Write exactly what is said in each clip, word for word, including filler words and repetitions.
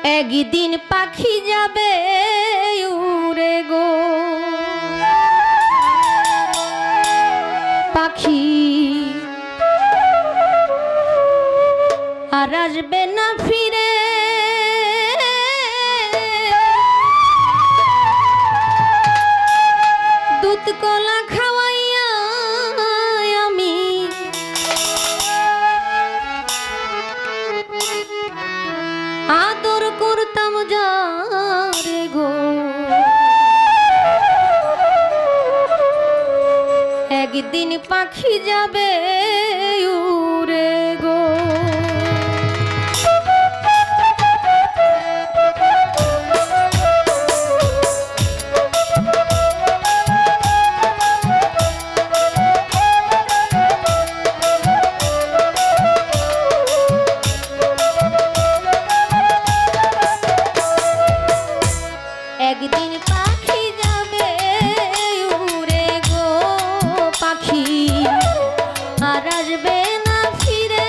একদিন পাখি যাবে উড়ে গো, পাখি আর আসবে না ফিরে। দুধ কলা খাওয়াইয়া আমি আদর করতাম যারে গো, একদিন পাখি যাবে উড়ে গো। একদিন পাখি যাবে উড়ে গো, পাখি আর আসবে না ফিরে।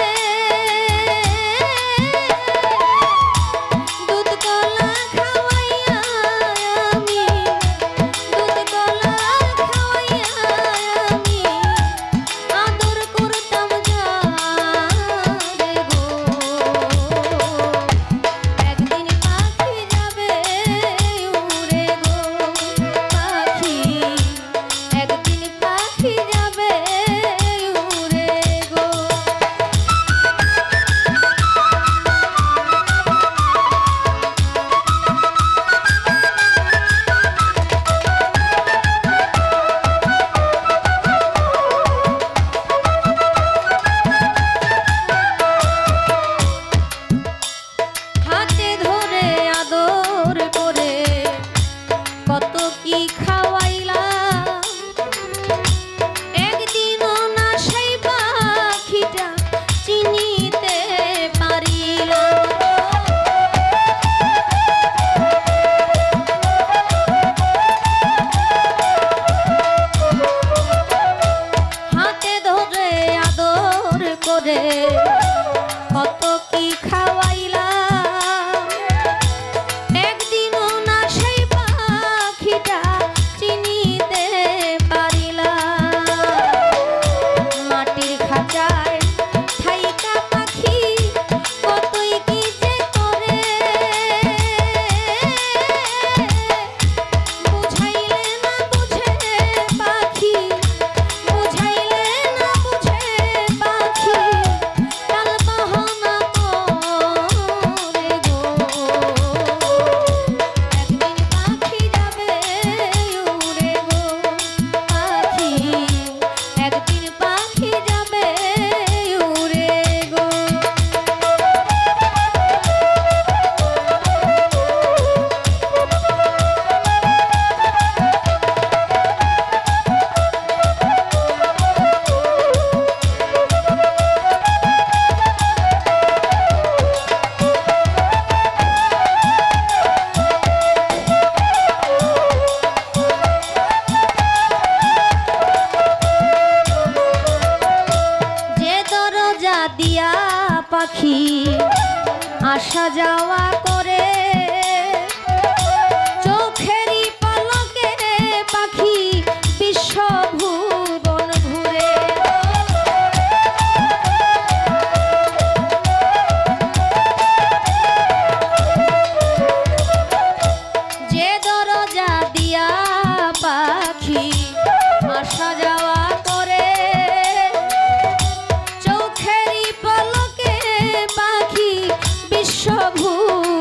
দুধ কলা খাওয়াইয়া আমি, দুধ কলা খাওয়াইয়া আমি আদর করতাম যারে গো, একদিন পাখি যাবে উড়ে গো, পাখি একদিন পাখি যাবে উড়ে গো। হাতে ধরে আদর করে কত কি খাওয়াইলাম, একদিনও না সেই পাখিটা চিনিতে পারিলাম। হাতে ধরে আদর করে কত কি খাওয়াইলাম, একদিনও না সেই পাখিটা চিনিতে পারিলাম। মাটির খাঁচায় থাইকা পাখি কতই কি যে করে, বুঝাইলে না বুঝে পাখি, বুঝাইলে না বুঝে পাখি, কাল বাহানা করে গো, একদিন পাখি যাবে উড়ে গো, পাখি একদিন পাখি যাবে উড়ে গো। যে দরজা দিয়া পাখি আসা যাওয়া করে, চোখেরই পলকে পাখি বিশ্ব ভুবন ঘুরে। যে দরজা দিয়া পাখি আসা যাওয়া করে, চোখেরই পলকে পাখি বিশ্ব ভুবন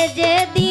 যেদিন